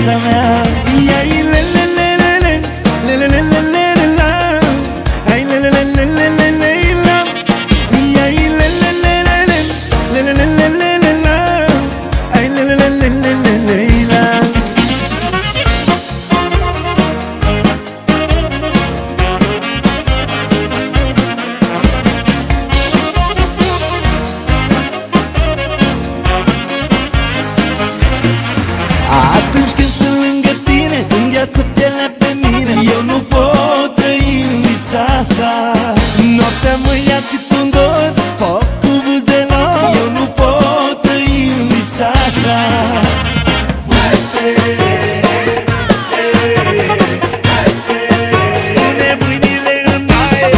viața mea. Ia-i lelelelele, lelelelele la, ai lelelelele la, ia-i lelelelele, lelelelele la, ai lelelelele la. Atunci când sunt lângă tine, îngheață pielea pe mine, eu nu pot trăi în lipsa ta. Noaptea mă ia cât un dor, foc cu buzelor, eu nu pot trăi în lipsa ta. Pune mâinile în aer,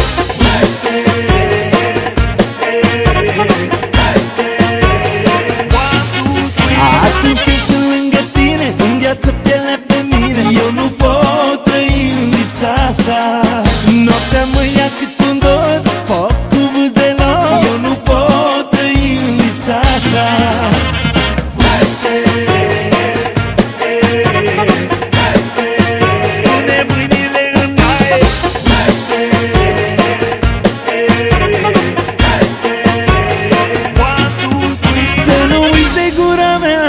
atunci când sunt lângă tine, îngheață pielea pe mine, eu nu pot trăi în lipsa ta. Noaptea mă ia cât un dor, foc cu buzelor, eu nu pot trăi în lipsa ta. Pune mâinile în aer, să nu uiți de gura mea,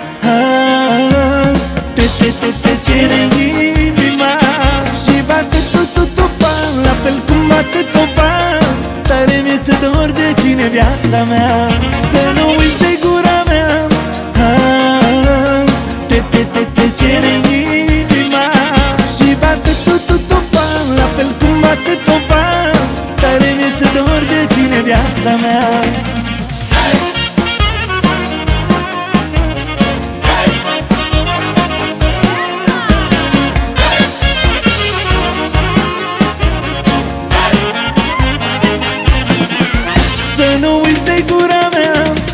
te cere inima și bate tu-tu-tu-pa, la fel cum bate topa. Tare mi-este dor de tine, viața mea. Să nu uiți de gura mea, te cere inima și bate tu-tu-tu-pa, la fel cum bate topa. Tare mi-este dor de tine, viața mea. Să nu uiți de gura mea,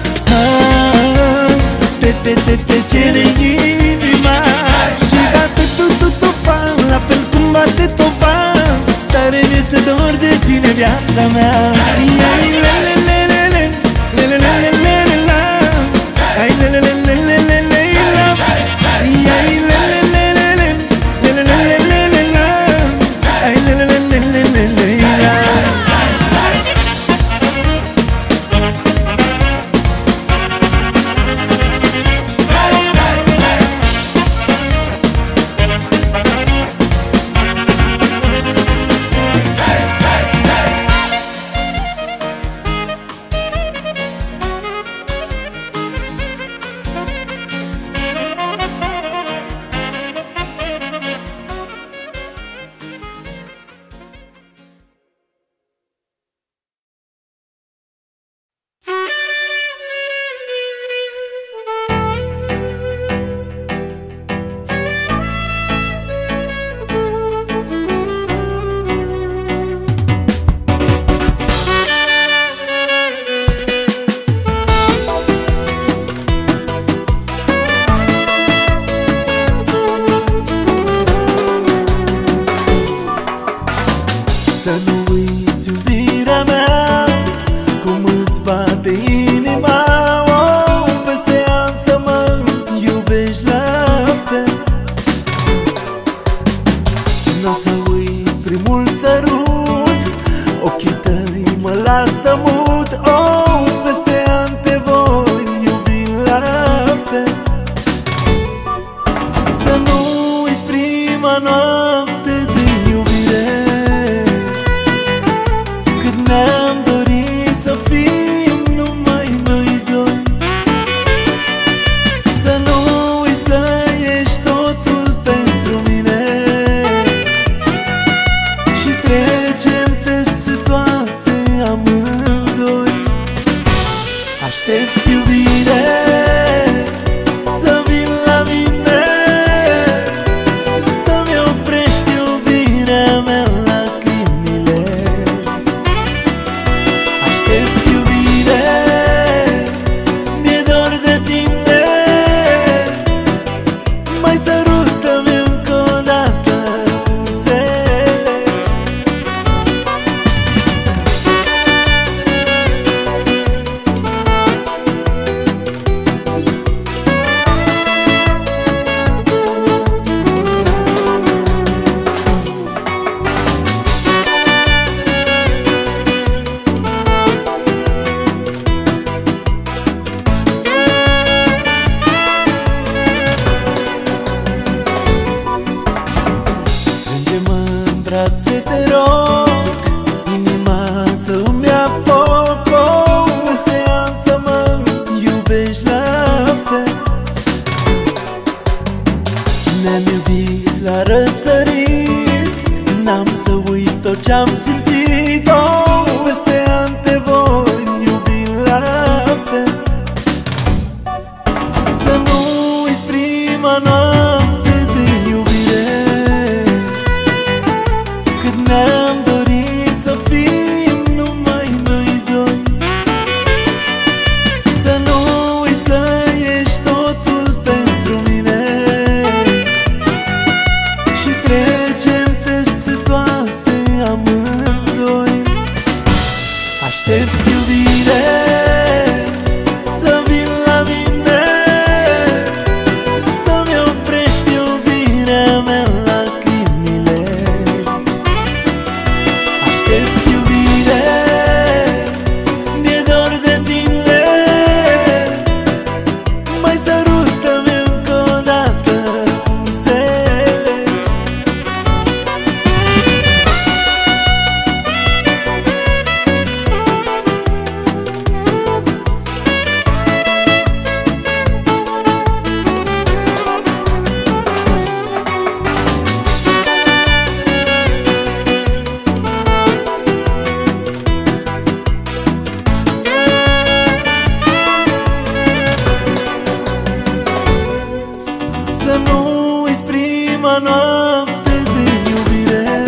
te cere inima și bate tu-tu-tu-pa, la fel cum bate topa. Tare mi-este dor de tine, viața mea. Ia-i lelelelele, lelelelele la, ai lelelelele la, ia-i lelelelele, lelelelele la, ai lelelelele la. Să nu uiți iubirea mea, cum îți bate inima, oh, peste an să mă iubești la fel. N-o să uit primul sărut, ochii tăi mă lasă mut, oh, peste an te voi iubi la fel. Să nu uiți prima noapte de iubire, ne-am dorit să fim numai noi doi. Să nu uiți că ești totul pentru mine și trecem peste toate amândoi. Aștept iubire să vin la mine, să-mi oprești iubirea mea lacrimile. Aștept iubire, mi-e dor de tine, mai sărută-mi încă o dată buzele. ce-am simțit-o peste ani te voi iubi la fel. Să nu uiți prima noapte de iubire, când ne-am dorit să fim numai noi doi. Să nu uiți că ești totul pentru mine și trecem peste toate amândoi. Aștept iubire să vin la mine, să-mi oprești iubirea mea lacrimile. Aștept iubire, mi-e dor de tine, mai sărută-mi încă o dată buzele. Să nu uiți prima noapte de iubire,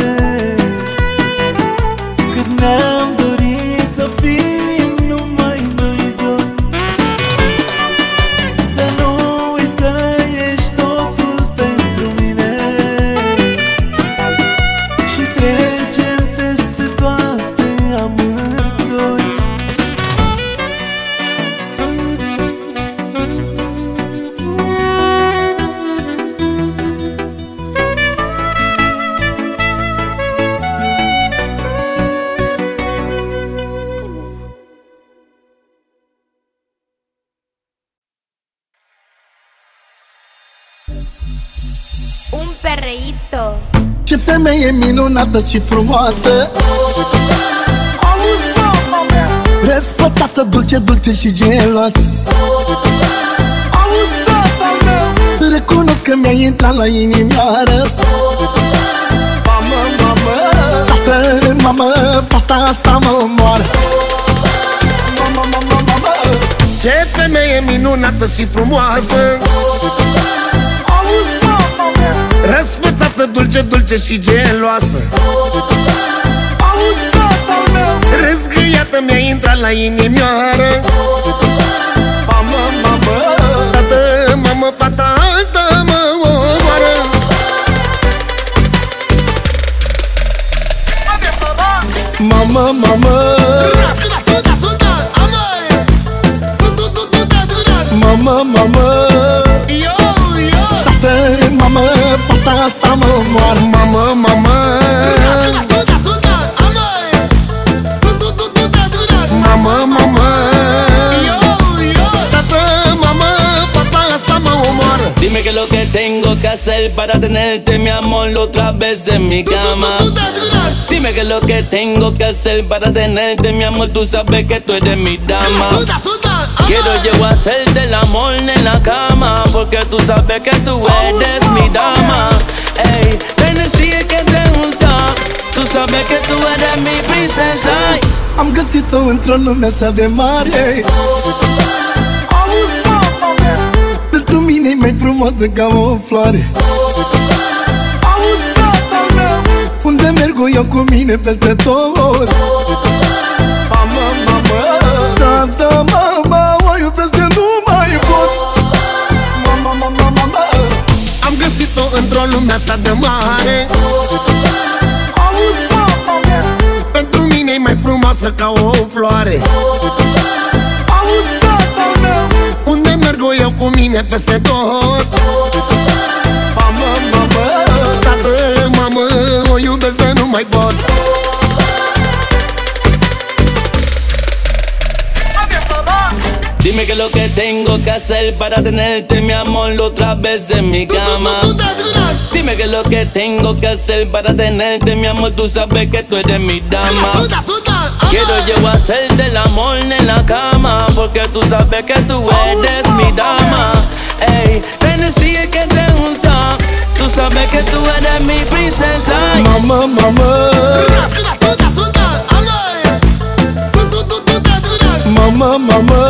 când ne-am dorit să fim numai noi doi. Să nu uiți că ești totul pentru mine și trecem peste toate amândoi. Un perreíto. Ce femeie minunată și frumoasă, auzi, mama mea, răsfățată, dulce, dulce și geloasă. Auzi, tata meu, recunosc că mi-ai intrat la inimioară. Mamă, mamă, tată, mamă, fata asta mă omoară. Mamă, mamă, mamă, Ce femeie minunată și frumoasă, auzi, mama mea, răsfățată, dulce, dulce și geloasă. auzi, tata meu, Răzgâiată mi-a intrat la inimioară. mamă, mamă, Tată, mamă, fata asta mă omoară. mamă, mamă, mamă, mamă, tată, mamă, fata asta mă omoară. Mamă, mamă, mamă, mamă, tată, mamă, fata asta mă omoară. Dime qué es lo que tengo que hacer para tenerte, mi amor, otra vez en mi cama. Dime qué es lo que tengo que hacer para tenerte, mi amor, tú sabes que tú eres mi dama. Quiero yo hacerte el amor en la cama, porque tú sabes que tú eres mi dama. Ey, tienes que te gusta, tú sabes que tú eres mi princesa. Am găsit-o într-o lume așa de mare. Auzi, mama mea, pentru mine e mai frumoasă ca o floare. Auzi, tata meu, unde merg eu cu mine peste tot. Mamă, mamă, tata, mama, o iubesc de nu mai pot. Mama, mama, mama, Am găsit-o într-o lume așa de mare. auzi, mama mea, Pentru mine e mai frumoasă ca o floare. auzi, tata meu, Unde merg eu cu mine peste tot. mamă, mamă, Tată, mamă, o iubesc de nu mai pot. Dime qué es lo que tengo que hacer para tenerte, mi amor, otra vez en mi cama. Dime qué es lo que tengo que hacer para tenerte, mi amor, tú sabes que tú eres mi dama. Quiero yo hacerte el amor en la cama, porque tú sabes que tú eres mi dama. Ey, tienes que te gusta, tú sabes sabes que tú eres mi princesa. Mama, mama. Mama, mama.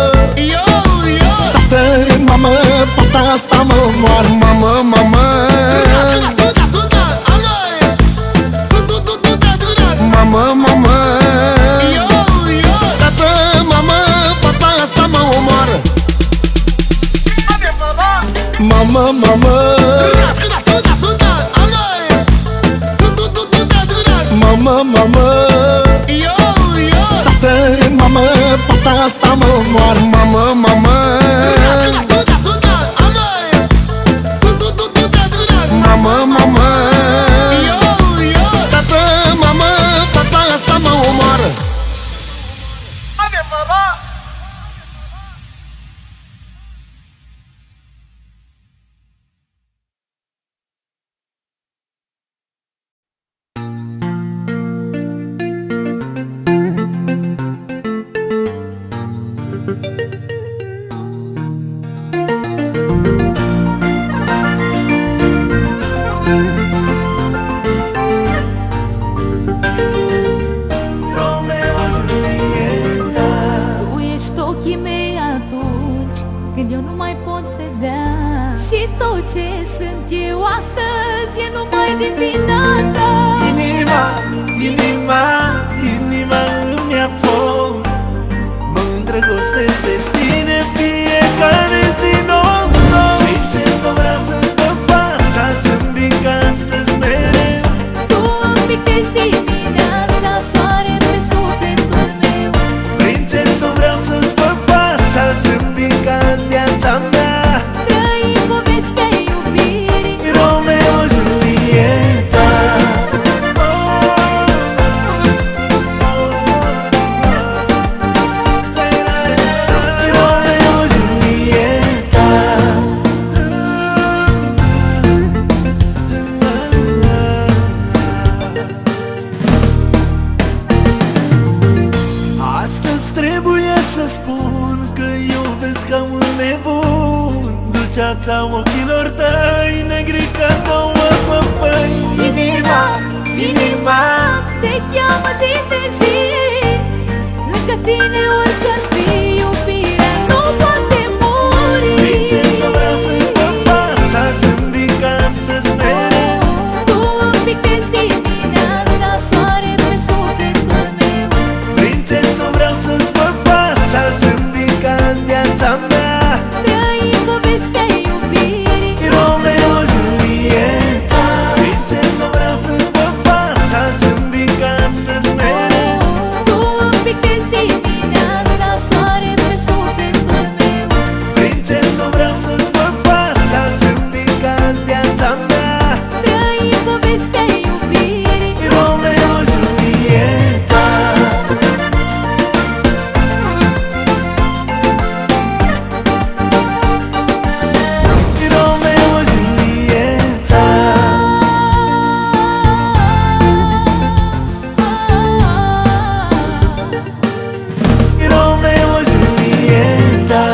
Tată, mama, fata asta mă moară. Mama, mama. Mama, mama. Tată, mama, fata asta mă omoară. Mama, mama. Mama, mama. Tată, mama, fata asta mă moară. Mama, mama. Mama, mama. Tată, mama, fata asta mă omoară. Dulceața ochilor tăi, negri ca două păpăi. Inima, inima te cheamă zi de zi. Lângă tine orice-ar fi, iubirea nu poate muri. Prințesă, vreau să-ți văd fața, zâmbi ca astăzi mereu. Tu îmi pictezi dimineața, soare pe sufletul meu. Prințesă, vreau să-ți văd fața, zâmbi ca viața mea. Trăim povestea iubirii, Romeo, Julieta. Prințesă, vreau să-ți văd fața, zâmbi ca astăzi mereu. tu îmi pictezi dimineața, soare pe sufletul meu. Prințesă, vreau să-ți văd fața, zâmbi ca viața mea. Trăim povestea iubirii, Romeo, Julieta. Romeo, Julieta. Romeo, Julieta.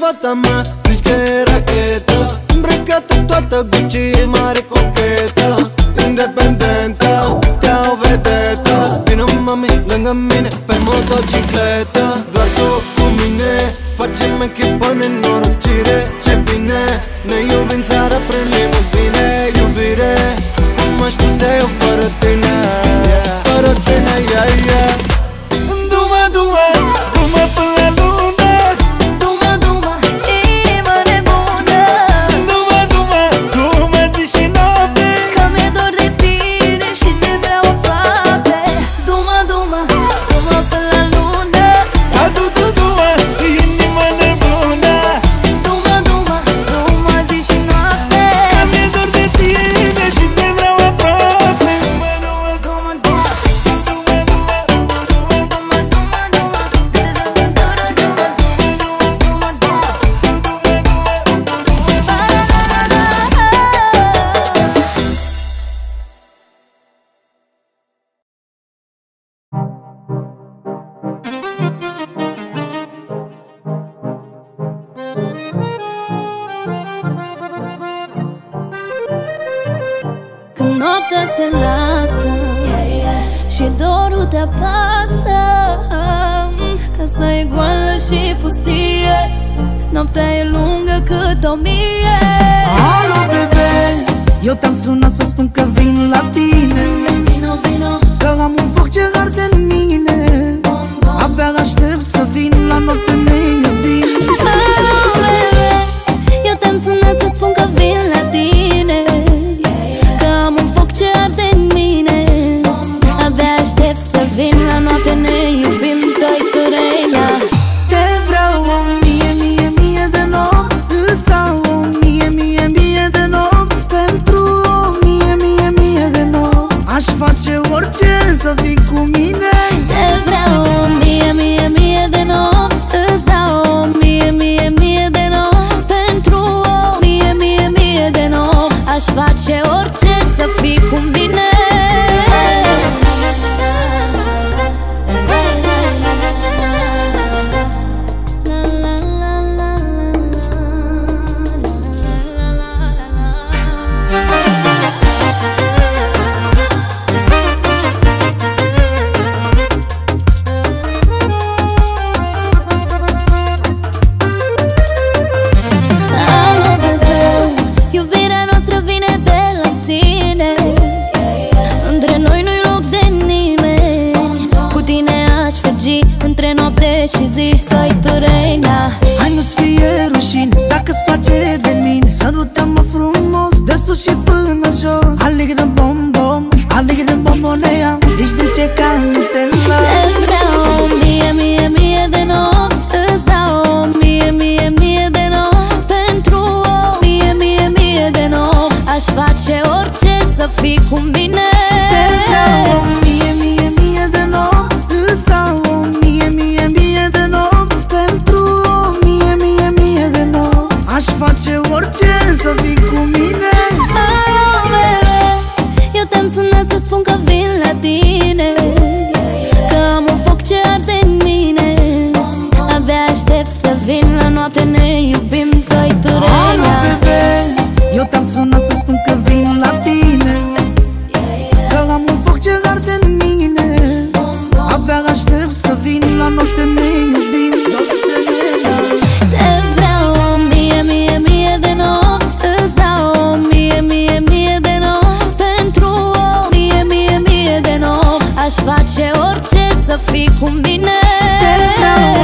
fata mea, zici că e rachetă, îmbrăcată toată Gucci, e mare cochetă, independentă, ca o vedetă. Vino mami lângă mine pe motocicletă, doar tu cu mine facem echipă nenorocire. Ce bine, ne iubim seara prin limuzine. Iubire, cum aș putea eu fără tine, fără tine, yeah, yeah. Du-mă, du-mă, du-mă până la lună, Du-mă, du-mă, inima nebună, du-mă, du-mă, du-mă zi și noapte, că mi-e dor de tine și te vreau aproape. Du-mă, du-mă, du-mă până la lună, du-mă, inima nebună, Du-mă, du-mă, du-mă zi și noapte, că mi-e dor de tine și te vreau aproape. Du-mă, du-mă, când noaptea se lasă și dorul te apasă, casa e goală și pustie, noaptea e lungă cât 1000. Alo, bebe, eu te-am sunat să spun că vin la tine, Vino, vino, că am un foc ce arde în mine. Abia aștept să vin la noapte, ne iubim. alo, bebe, eu te-am sunat să spun că vin la tine, că am un foc ce arde în mine. Abia aștept să vin la noapte, ne iubim, să-i Turenia. Te vreau o mie de nopți, îți dau o mie de nopți, pentru o mie de nopți. Aș face orice să fii cu mine. Te vreau o mie de nopți, îți dau o mie de nopți, pentru o mie de nopți. Aș face orice să fii cu mine. Alo, bebe, iubirea noastră vine de la sine, între noi nu-i loc de nimeni. Cu tine aș fugi între noapte și zi, să-i Turenia. Hai, nu-ți fie rușine dacă-ți place de mine. Sărută-mă frumos, de sus și până jos. Alegre bombom, alegre bombonea, ești dulce ca Nutella. Te vreau o mie de nopți, îți dau o mie de nopți, pentru o mie de nopți. Aș face orice să fii cu mine. Te vreau o mie de nopți, îți dau o mie de nopți, pentru o mie de nopți. Aș face orice să fii cu mine. Alo, bebe, eu te-am sunat să spun că vin la tine, că am un foc ce arde în mine. Abia aștept să vin la noapte, ne iubim, să-i Alo, Turenia. bebe, eu te-am sunat să spun că vin la tine, că am un foc ce arde în mine. Abia aștept să vin la noapte, ne iubim, Doxelena. Te vreau o mie de nopți, îți dau o mie de nopți, pentru o mie de nopți. Aș face orice să fii cu mine. Te vreau o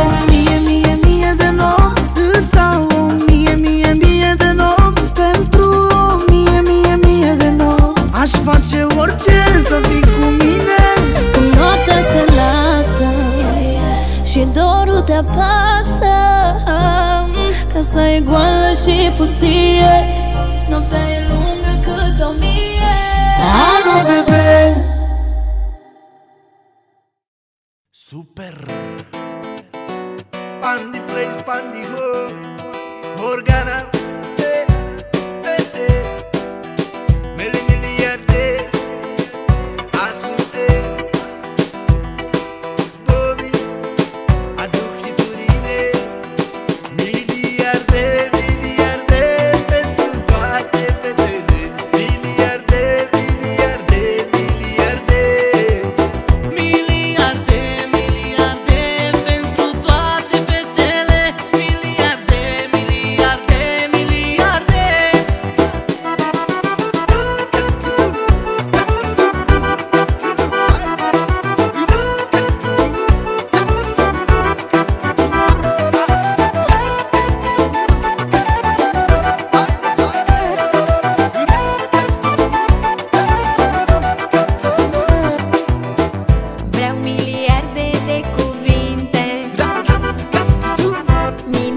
mie de nopți, îți dau o mie de nopți, pentru o mie de nopți. Aș face orice să fii cu mine. Când noaptea se lasă și dorul te apasă, casa e goală și pustie, noaptea e lungă cât 1000. Alo, bebe, Super Pandi place, Pandi go Morgana Meli miliarde Asu Bobby Aduki Turine Miliarde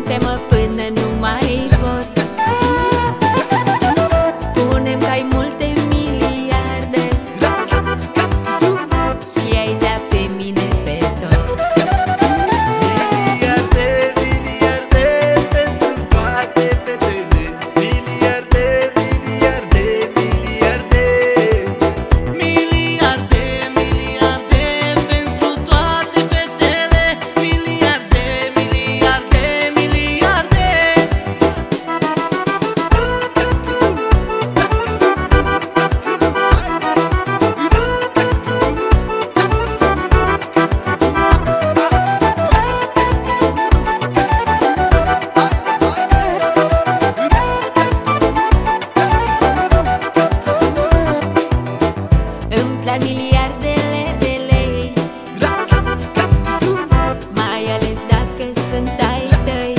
Iubește-mă până nu mai pot. Spune-mi că ai multe miliarde și ai dat pe mine pe tot. Miliarde, miliarde pentru toate fetele. Miliarde, miliarde, miliarde. Miliarde, miliarde pentru toate fetele. Miliarde, miliarde, miliarde. Îmi plac miliardele de lei, mai ales dacă sunt ai tăi.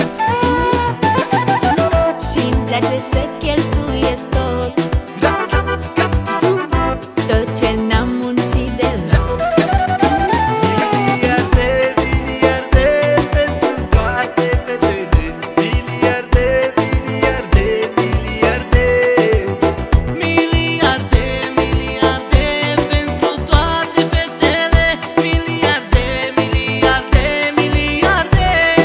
Și-mi place să cheltuiesc tot, tot ce n-am muncit deloc. Miliarde, miliarde pentru toate fetele. Miliarde, miliarde, miliarde. Miliarde, miliarde pentru toate fetele. Miliarde, miliarde, miliarde.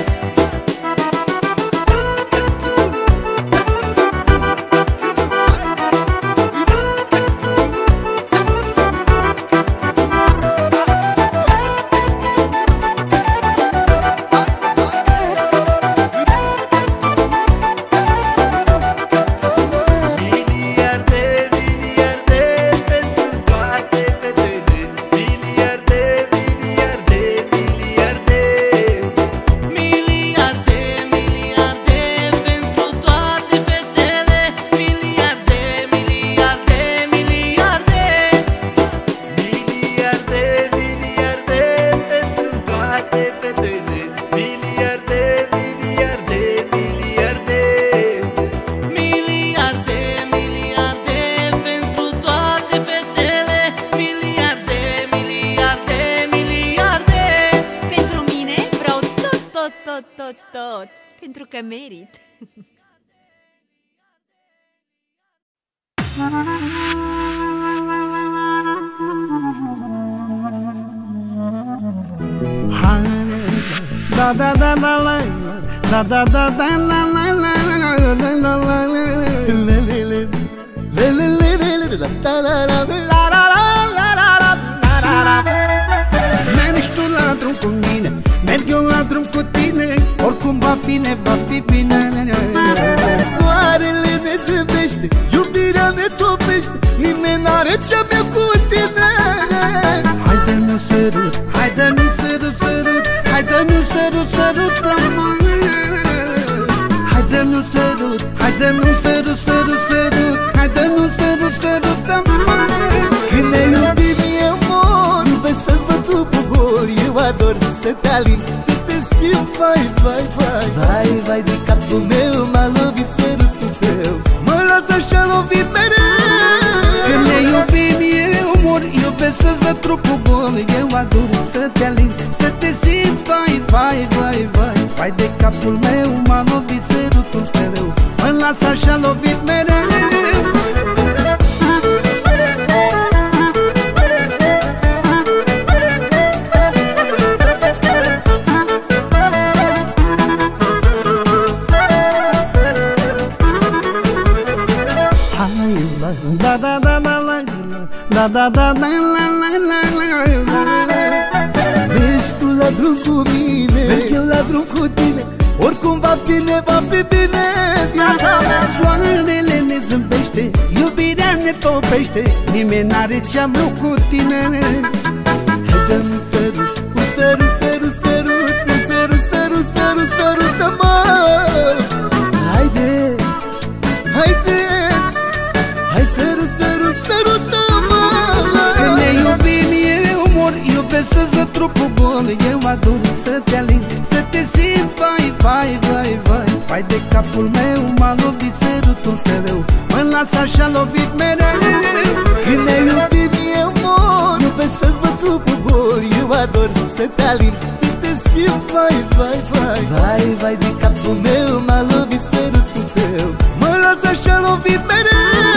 Miliarde, miliarde pentru toate fetele. Miliarde, miliarde, miliarde. Miliarde, miliarde pentru toate fetele. Miliarde, miliarde, miliarde. Miliarde, miliarde pentru toate fetele. Miliarde, miliarde, miliarde. Miliarde, miliarde pentru toate fetele. Miliarde, miliarde, miliarde. Pentru mine vreau tot, tot, tot, tot, tot, pentru că merit. Da da da da la da da da da la la la la la la mergi tu la drum cu mine, merg eu la drum cu tine, oricum va fi bine. Soarele ne zâmbește, iubirea ne topește, nimeni n-are ce-a cu tine. Haide-mi un sărut, haide-mi un sărut, sărut, haide-mi un sărut, sărută-mă. Haide-mi un sărut, haide-mi un sărut, sărut, sărut, haide-mi un sărut, sărută-mă. Când ne iubim eu mor, iubesc să-ți văd trupul gol. Eu ador să te alin, să te simt, vai, vai, vai. Vai, vai de capul meu, m-a lovit sărutul tău, mă las așa lovit mereu. Când ne iubim eu mor, iubesc să-ți văd trupul gol. Eu ador să te alin, să te simt, vai, vai, vai, vai. Vai de capul meu, m-a lovit sărutul tău, mă las așa lovit mereu. Da da da da la da da da da la la la la. Mergi tu la drum cu mine, merg eu la drum cu tine, oricum va fi bine viața mea. Soarele ne zâmbește, iubirea ne topește, nimeni n-are ce-am cu tine. Haide-mi un sărut, un sărut, sărut, sărut, un sărut, sărut, sărut, sărută-mă. Haide, haide, hai sărut, sărut, sărută-mă. Când ne iubim eu mor, iubesc să-ți văd trupul gol. Eu ador să te alin, să te simt, vai, vai, vai, vai. Vai de capul meu, m-a lovit sărutul tău, mă las așa lovit mereu. Când ne iubim eu mor, iubesc să-ți văd trupul gol. Eu ador să te alin, să te simt, simt, vai, vai, vai. Vai, vai de capul meu, m-a lovit sărutul tău. Mă las așa lovit mereu.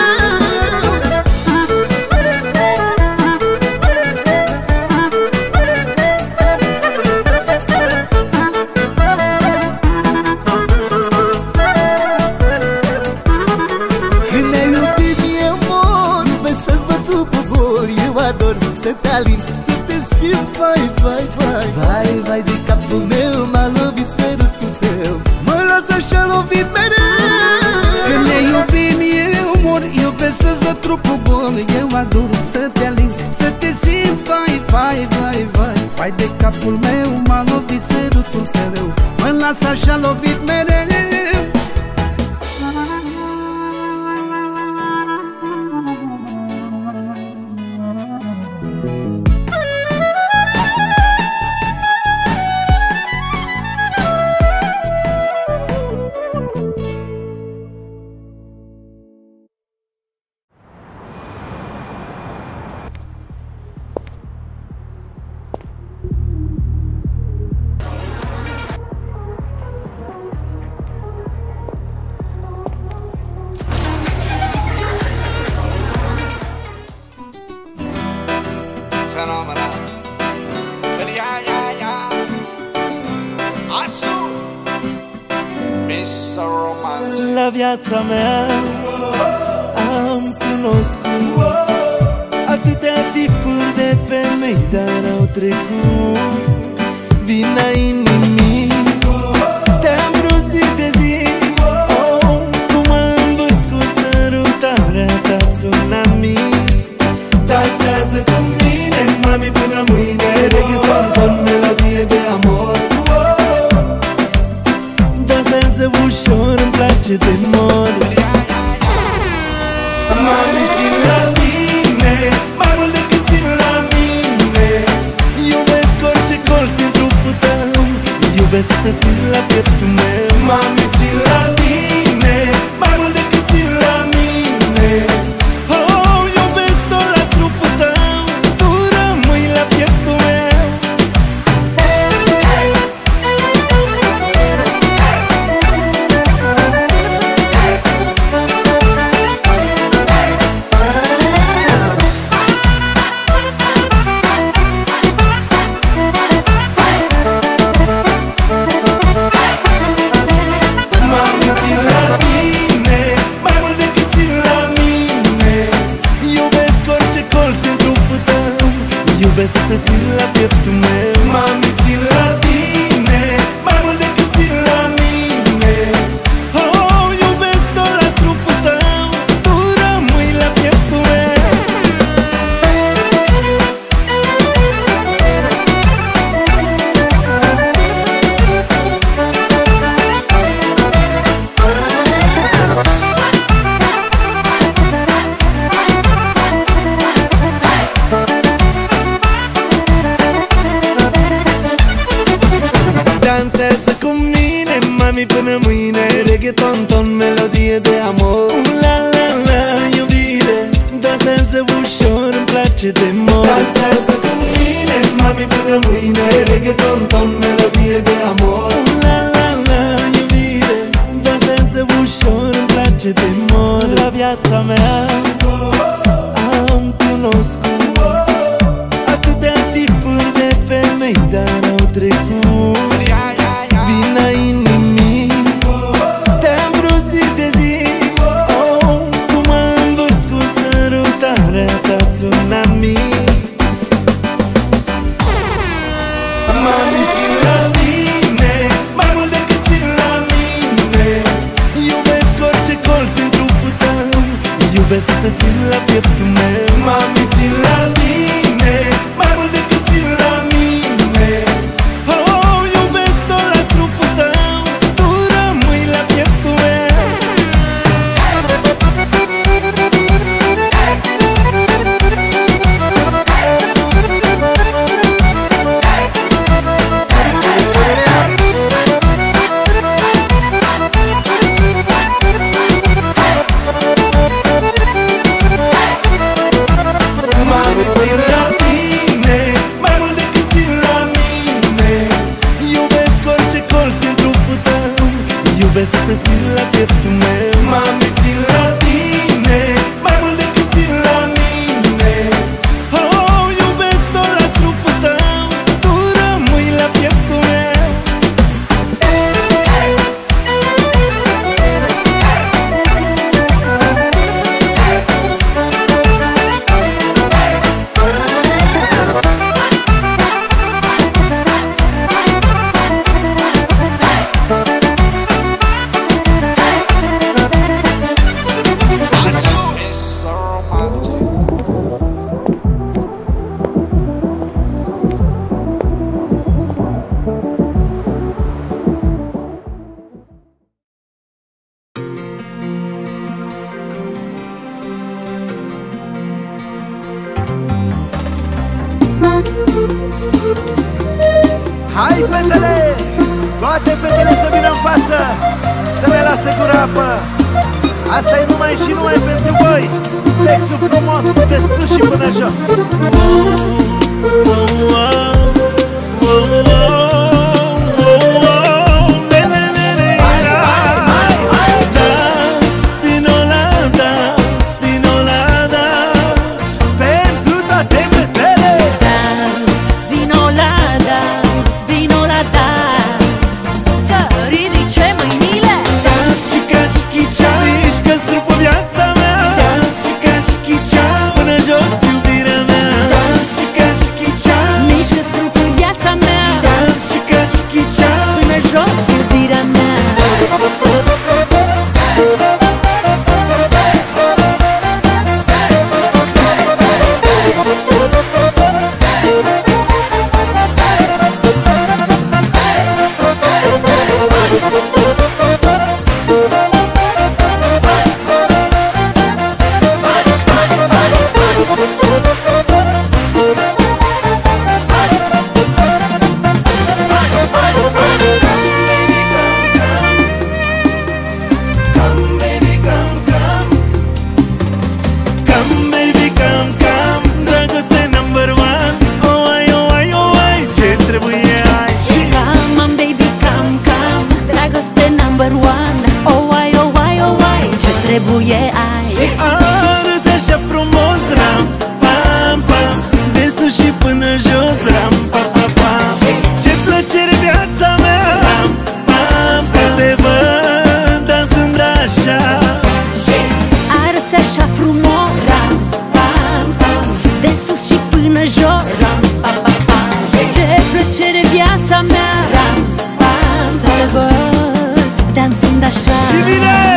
Să te alin, să te simt, vai, vai, vai. Vai, vai de capul meu, m-a lovit sărutul tău. Mă las așa lovit mereu. Când ne iubim eu mor, iubesc să-ți văd trupul gol. Eu ador să te alin, să te simt, vai, vai, vai, vai. Vai de capul meu, m-a lovit sărutul tău. Mă las așa lovit mereu. La viața mea am cunoscut atâtea tipuri de femei, dar au trecut. Vina inimii te-am bruzit de zi. Oh, cum mă învârți cu sărutarea ta, tsunami. Dansează cu mine, mami, până mâine. Reggaeton con melodie de amor. Dansează ușor, îmi place de mor. Mami, țin la tine mai mult decât țin la mine. Iubesc orice colț din trupul tău. Iubesc să te simt la pieptul meu. Mami, țin la tine mai mult decât țin la mine. Oh, iubesc tot la trupul tău. Tu rămâi la pieptul meu. Iubesc să te simt la pieptul meu. Mami, țin la tine mai mult decât țin la mine. Oh, iubesc tot la trupul tău. Tu rămâi la pieptul meu. Dansează cu mine, mami, până mâine. Reggaeton, ton, melodie de amor. La, la, la, iubire. Dansează ușor, îmi place de mor. Dansează cu mine, mami, până mâine. Reggaeton, ton, melodie de amor. La, la, la, iubire. Dansează ușor, îmi place de mor. La viața mea am cunoscut atâtea tipuri de femei, dar au trecut. Vina inimii te-am bruzit de zi. Oh, cum mă învârți cu sărutarea ta, tsunami. Mami, țin la tine mai mult decât țin la mine. Iubesc orice colț din trupul tău. Iubesc să te simt la pieptul meu. Mami, țin la tine mai mult decât țin la mine. Oh, iubesc tot la trupul tău. Tu rămâi la pieptul meu. Iubesc să te simt la pieptul meu. Mami, țin la tine mai mult decât țin la mine. Oh, iubesc tot la trupul tău, tu rămâi la pieptul meu. Hai, fetele! Toate fetele să vină în față, să ne lasă gura apă. Asta e numai și numai pentru voi. Sexul frumos de sus și până jos. Dans, vino la dans, vino la dans, Pentru toate fetele. Dans, vino la dans, vino la dans. Să ridice mâinile. dans, chica, chichicea, mișcă-ți trupul viața mea. Dans, chica, chichicea, până jos iubirea mea. Dans, chica, chichicea, Mișcă-ți trupul viața mea. dans, chica, chichicea. Până jos iubirea mea. Come baby, come, come, dragoste number one. Oh, ai, oh, ai, oh, ai, ce trebuie ai. Come on baby, come, come. Dragoste number one. Oh, ai, oh, ai, oh, ai. Ce trebuie ai. Arăți așa frumos, ram, pam, pam, de sus și până jos, ram, pa, pa, pam. Ce plăcere viața mea, ram, pam, să te văd dansând așa. Arăți așa frumos. Ram, pam, pam. De sus și până jos. Ram, pa, pa, pam. Ce plăcere viața mea. Ram, pam, să te văd dansând așa. Și vine!